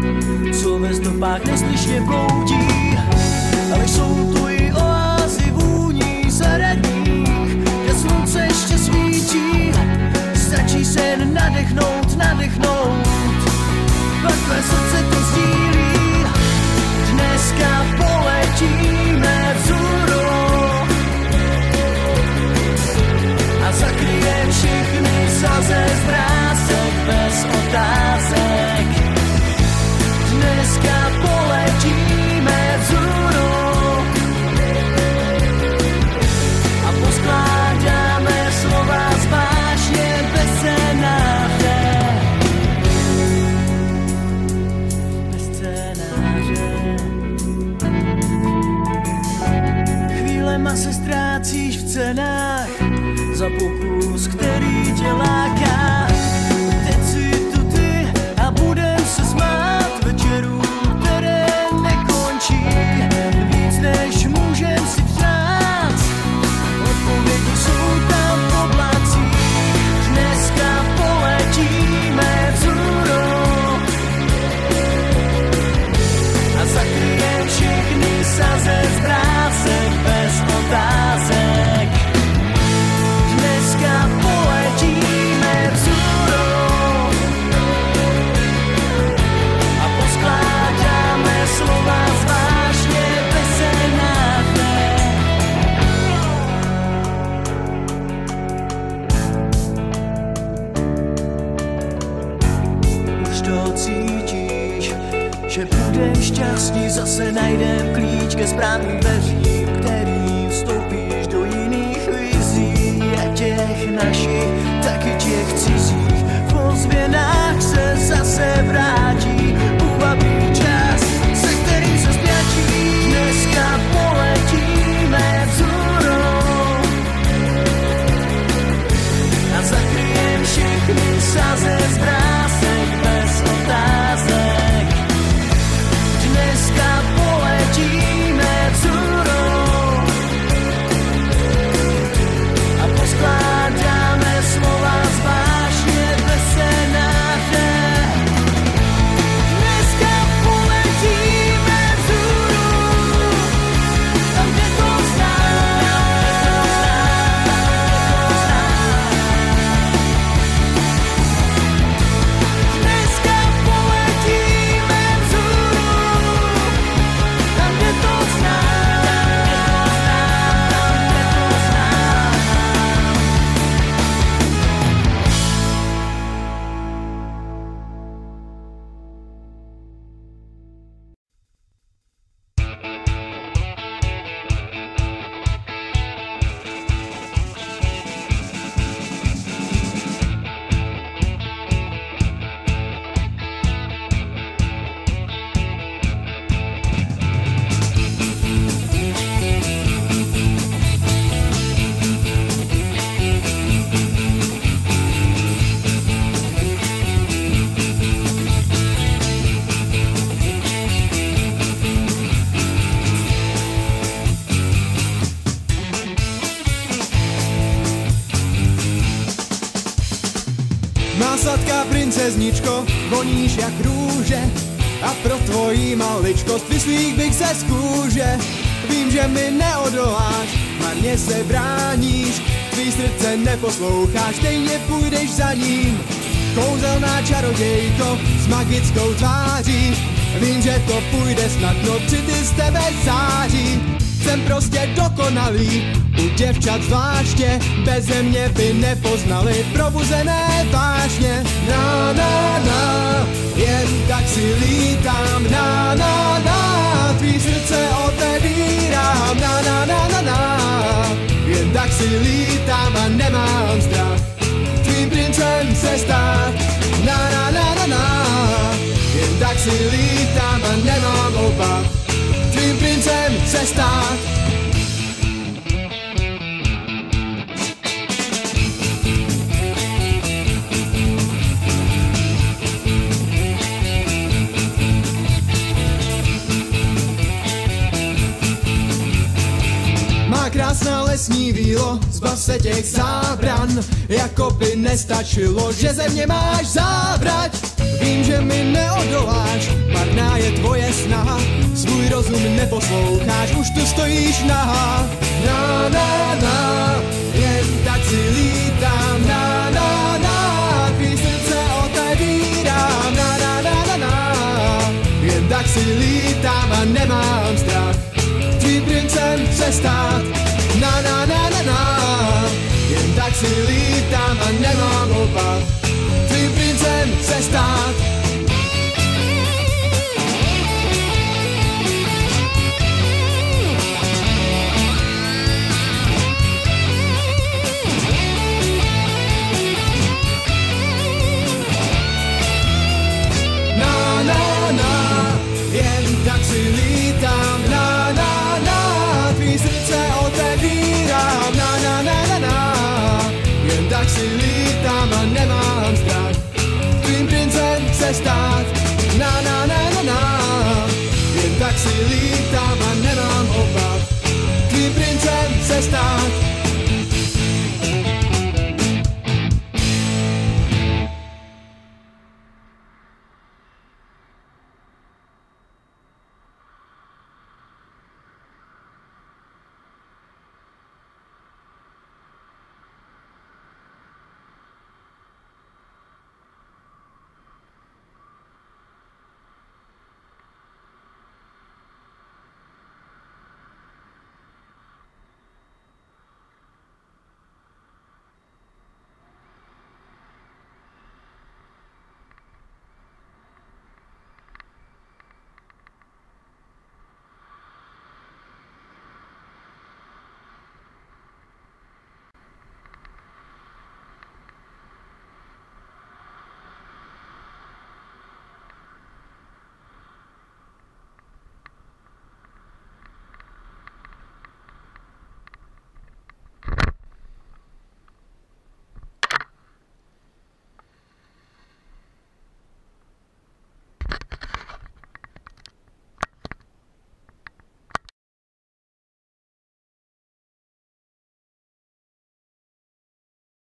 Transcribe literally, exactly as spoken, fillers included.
co ve stopách neslyšně bloudí. Ale jsou tu i oázy vůní zahradních, kde slunce ještě svítí. Stačí se jen nadechnout, nadechnout, pak tvé srdce to sdílí. Dneska poletíme vzhůru a zakryjem všechny saze z vrásek bez otázek. Dneska poletíme vzhůru a poskládáme slova z vášně bez scénáře. Bez scénáře. Chvílema se ztrácíš v cenách za pokus, který tě láká. Teď si tu ty a budem se smát večeru, které nekončí. Víc než můžem si přát, odpovědi jsou tam v oblacích. Dneska poletíme vzhůru a zakryjem všechny saze z vrásek bez otázek. Dneska poletíme vzhůru a poskládáme slova z vášně bez scénáře. Už to cítíš, že budem šťastní, zase najdem klíč ke správným dveřím, který vstoupíš do jiných vizí, jak těch našich, tak i těch cizích. V ozvěnách se zase vrátí půvabný čas, se kterým se spjatí. Dneska poletíme vzhůru a zakryjem všechny saze z vrásek bez otázek. Dneska poletíme vzhůru a poskládáme slova z vášně bez scénáře. Dneska poletíme vzhůru, tam, kde to znám. Dneska poletíme vzhůru, tam, kde to znám. Má sladká princezničko, voníš jak růže a pro tvojí maličkost vyslík bych se z kůže. Vím, že mi neodoláš, marně se bráníš, tvý srdce neposloucháš, stejně půjdeš za ním. Kouzelná čarodějko s magickou tváří, vím, že to půjde snadno, přity z tebe září. Jsem prostě dokonalý, u děvčat zvláště, beze mě by nepoznali probuzené vášně. Na, na, na, jen tak si lítám, na, na, na, tvý srdce otevírám, na, na, na, na, na, jen tak si lítám a nemám strach, tvým princem se stát, na, na, na, na, na, jen tak si lítám a nemám obav, tvým princem se stát. Má krásná na lesní vílo, zbav se těch zábran, jako by nestačilo, že ze mě máš závrať. Vím, že mi neodoláš, marná je tvoje snaha, svůj rozum neposloucháš, už tu stojíš nahá. Na, na, na, jen tak si lítám, na, na, na, tvý srdce otevírám, na, na, na, na, na, jen tak si lítám a nemám strach, tvým princem se stát, na, na, na, na, na, jen tak si lítám a nemám obav, tvým princem se stát. Na, na, na, jen tak si lítám, na, na, na, tvý srdce otevírám, na, na, na, na, na, jen tak si lítám a nemám strach, tvým princem se stát, na, na, na, na, na, jen tak si lítám a nemám obav, tvým princem se stát.